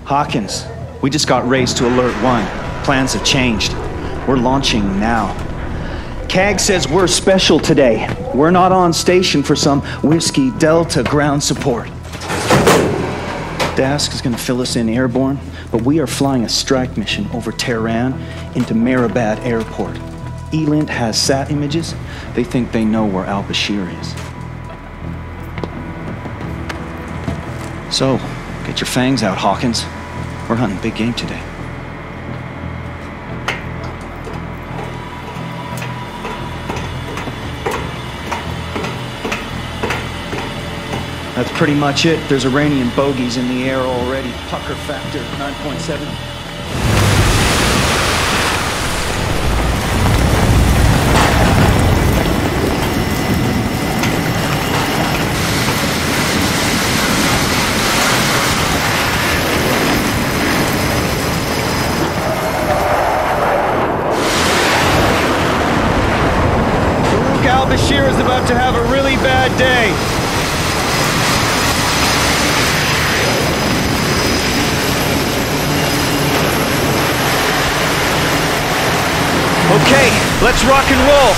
Hawkins, we just got raised to Alert 1. Plans have changed. We're launching now. CAG says we're special today. We're not on station for some Whiskey Delta ground support. Dask is going to fill us in airborne, but we are flying a strike mission over Tehran into Mehrabad Airport. Elint has sat images. They think they know where al-Bashir is. So, get your fangs out, Hawkins. We're hunting big game today. That's pretty much it. There's Iranian bogeys in the air already. Pucker factor 9.7. Al-Bashir is about to have a really bad day. Okay, let's rock and roll.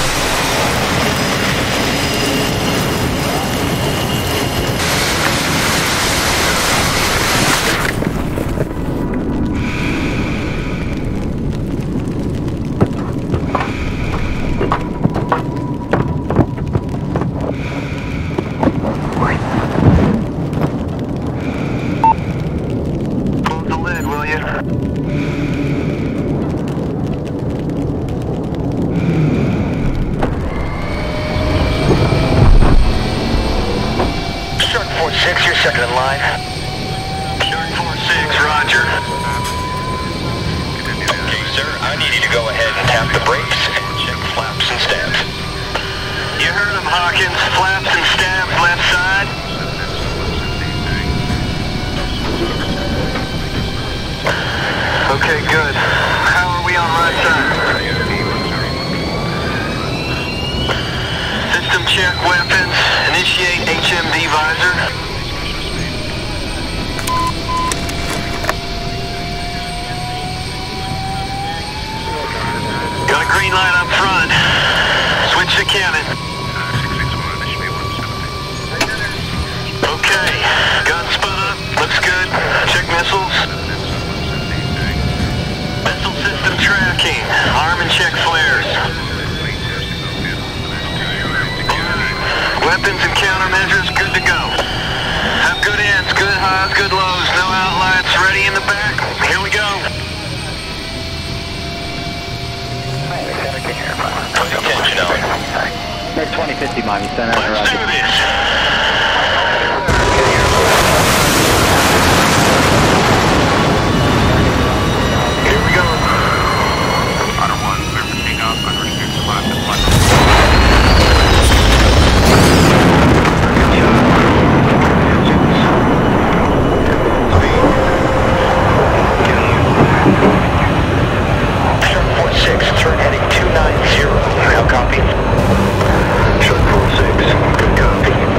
Second in line. Shark 4-6, roger. Okay, sir, I need you to go ahead and tap the brakes and check flaps and stabs. You heard him, Hawkins. Flaps and stabs, left side. Okay, good. How are we on right side? System check weapons. Initiate HMD visor. Got a green light up front. Switch to cannon. Okay. Gun spun up. Looks good. Check missiles. Missile system tracking. Arm and check flares. Weapons and countermeasures good to go. Have good ends, good highs, good lows. No outlights. Ready in the back. Here we go. Put attention on. Med 2050 Miami Center. Let's do this. Here we go. Otter 1, clear for takeoff. Unrestricted left and left. Turn heading 290. How copy? Shark 4-6, good copy.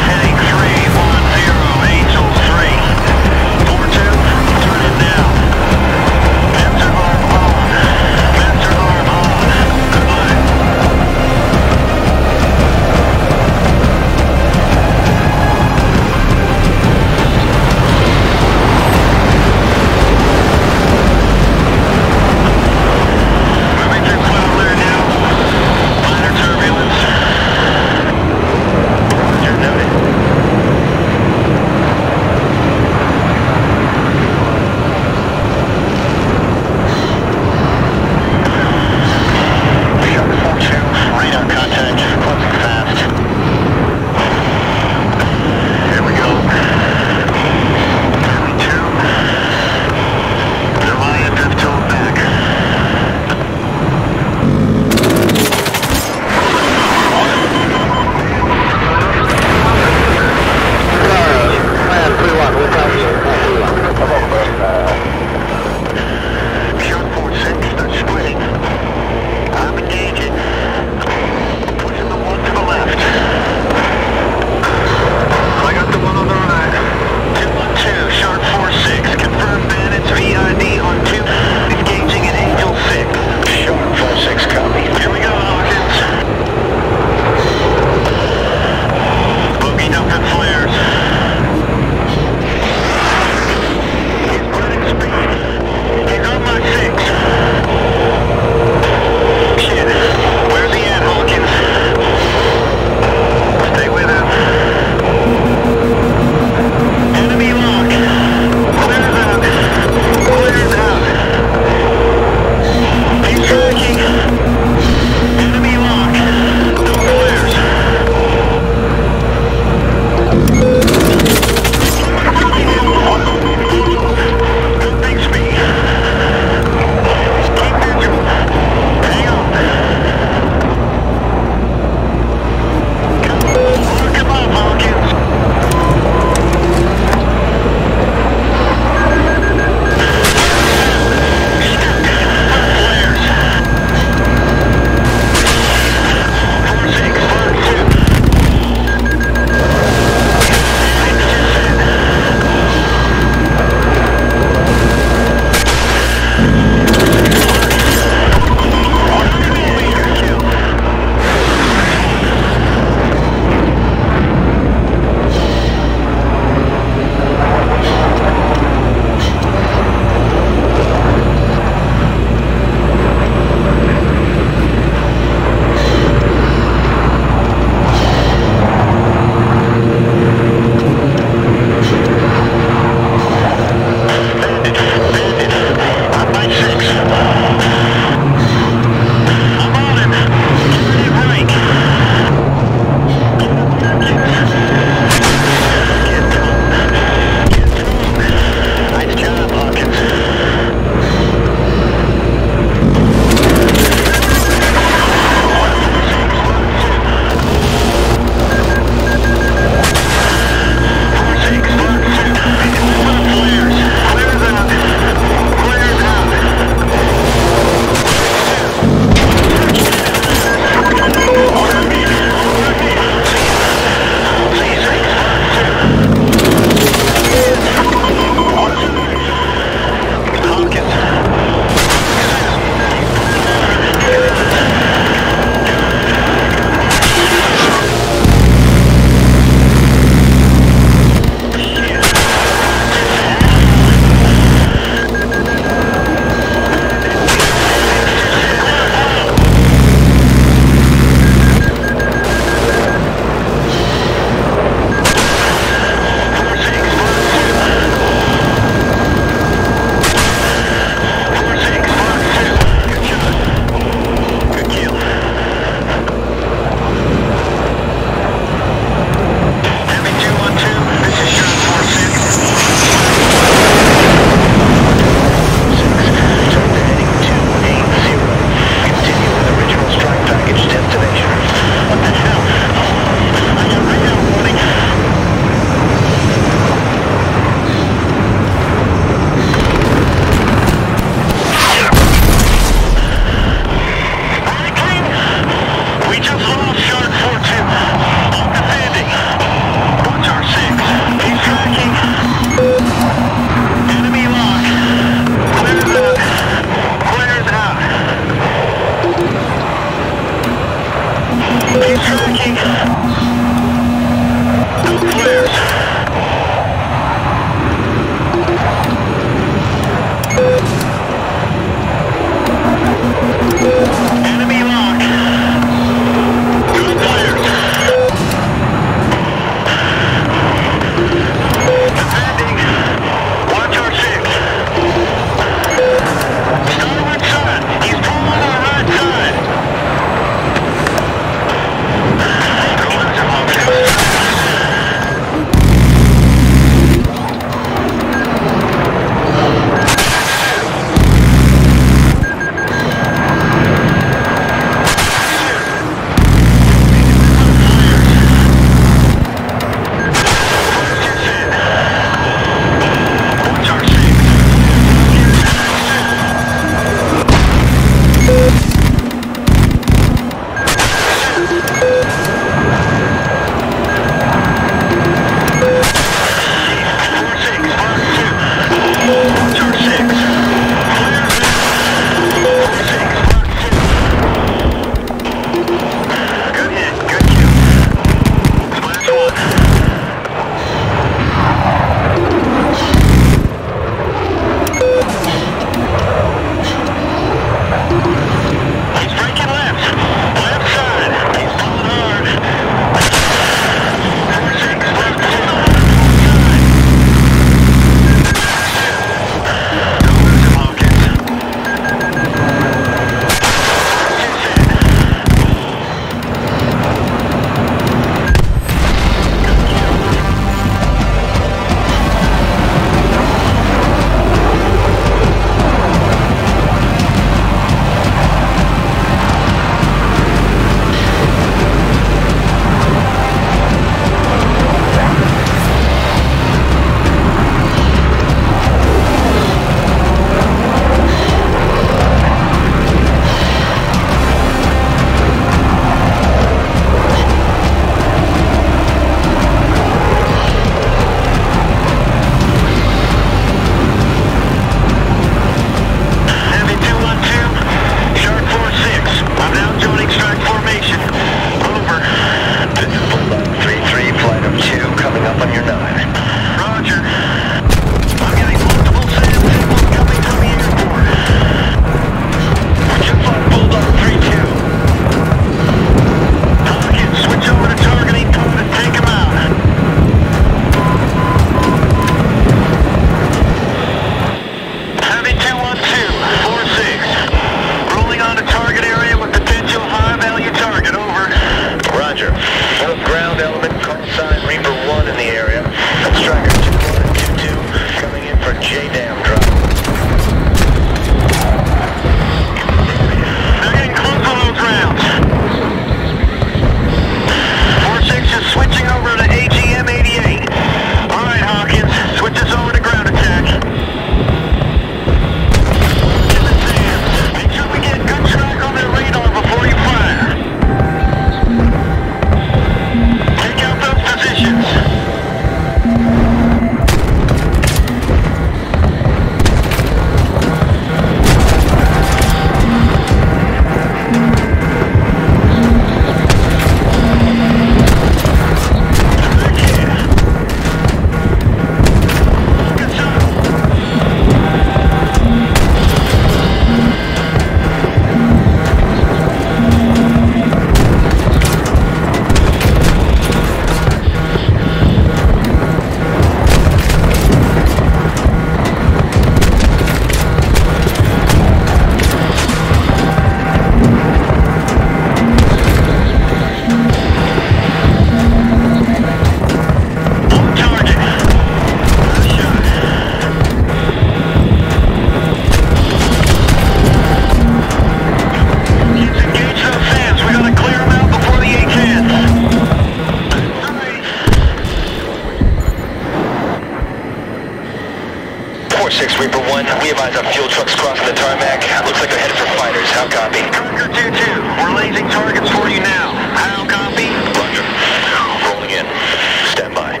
Be advised on fuel trucks crossing the tarmac. Looks like they're headed for fighters. How copy? Trucker 2-2, we're lasing targets for you now. How copy? Roger. Rolling in. Stand by.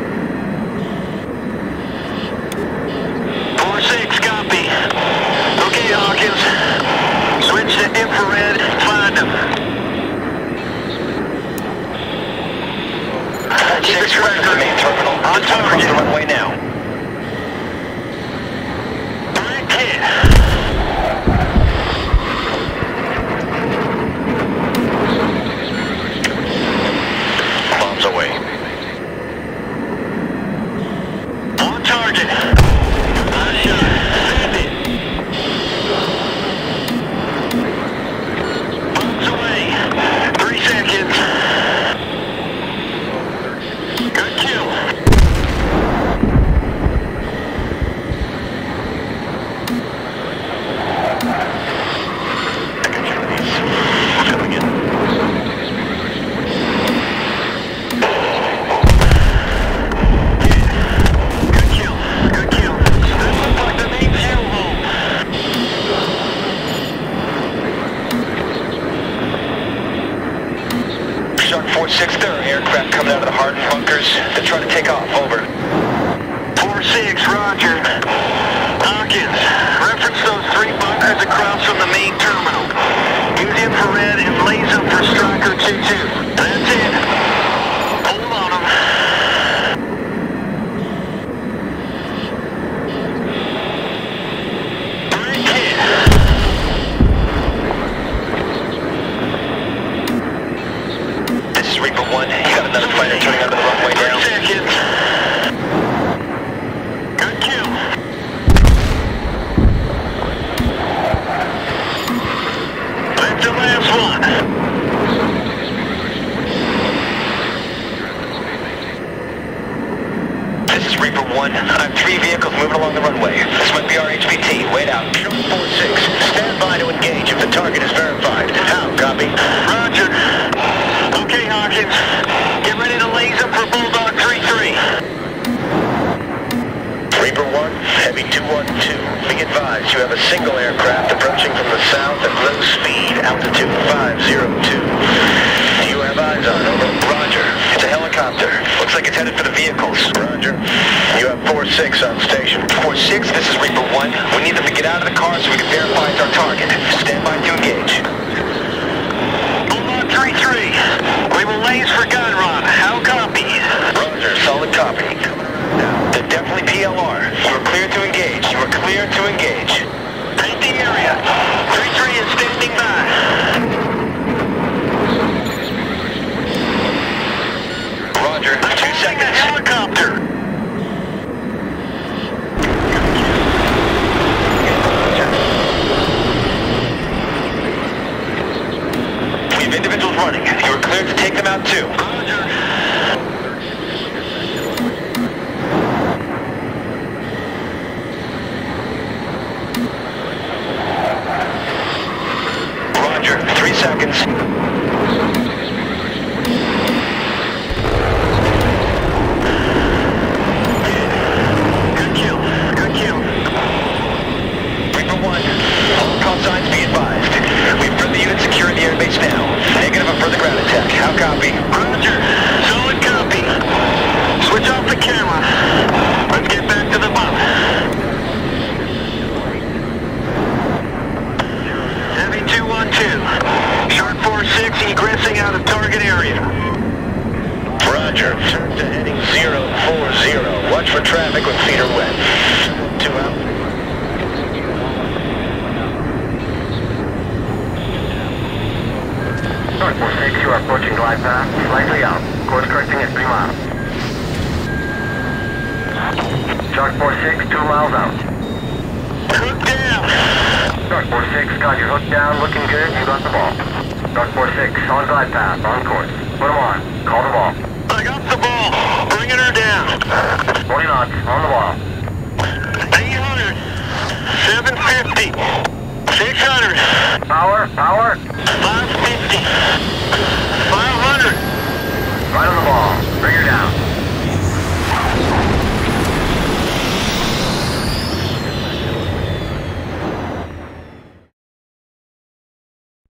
4-6, copy. Okay, Hawkins. Switch to infrared. Find them. Keep it track of the main terminal. On Just across the target. runway now. Direct hit. Bombs away. On target. Nice shot. Send it. Bombs away. 3 seconds. Good kill. Coming in. Good kill. Good kill. That looks like the main fuel hole. Shark 4-6, there are aircraft coming out of the hardened bunkers. They're trying to take off. Over. 4-6, roger. Hawkins, reference those 3 bunkers across from the main terminal. Use infrared and laze them for Striker 2-2. That's it. Hold on them. Direct hit. This is Reaper 1. You got another fighter turning onto the runway 3 now. seconds. Good kill. That's the last one. This is Reaper 1. I have 3 vehicles moving along the runway. This might be our HPT. Wait out. Shark 4-6. Stand by to engage if the target is verified. How? Copy? Roger. Okay, Hawkins. Get ready to laze them for Bulldog 3-3. Reaper 1, Heavy 212. Be advised, you have a single aircraft approaching from the south at low speed, altitude 502. Do you have eyes on? Over. Roger. It's a helicopter. Looks like it's headed for the vehicles. Roger. You have 4-6 on station. 4-6, this is Reaper 1. We need them to get out of the car so we can verify it's our target. Stand by to engage. Bulldog 3-3. We will laze for gun run. How copy? Roger, solid copy. They're definitely PLR. You are clear to engage. You are clear to engage. Paint the area. 3-3 is standing by. Roger, 2 The seconds. helicopter. We have individuals running. You are cleared to take them out too. Roger. Roger, 3 seconds. Good kill. Good kill. Reaper 1, all call signs be advised. We've further units securing the airbase now. Negative on further ground attack. How copy? Roger. Solid copy. Switch off the camera. Let's get back to the bump. Heavy 212. Shark 4-6 egressing out of target area. Roger, turn to heading 040. Watch for traffic when feet are wet. 2 out. Shark 4-6, you are approaching glide path, slightly out. Course correcting at 3 miles. Shark 4-6, 2 miles out. Hook down. Shark 4-6, got your hook down, looking good, you got the ball. Shark 4-6, on glide path, on course. Put them on, call the ball. I got the ball. Bringing her down. 40 knots, on the ball. 800. 750. 600. Power, power. 550. 500. Right on the ball. Bring her down.